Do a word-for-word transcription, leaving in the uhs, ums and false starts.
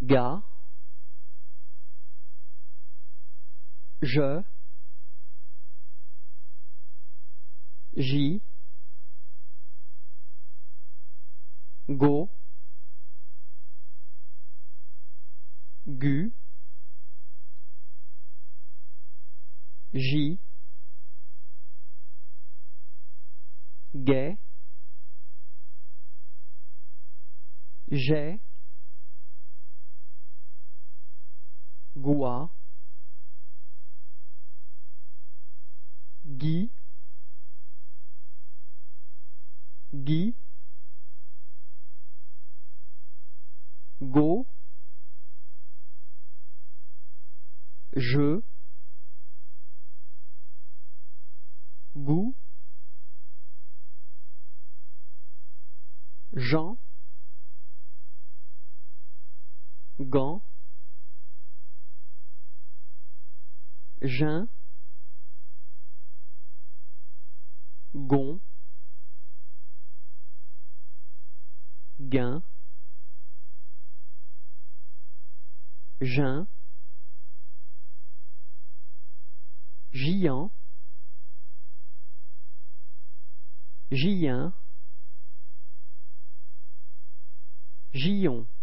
Gars, je, j'y, go, gu, j'y, gai, j'ai, goua, gui, gui, go, je, goût, Jean, gant, jeun, gon, gain, jeun, giant, gien, Gillon.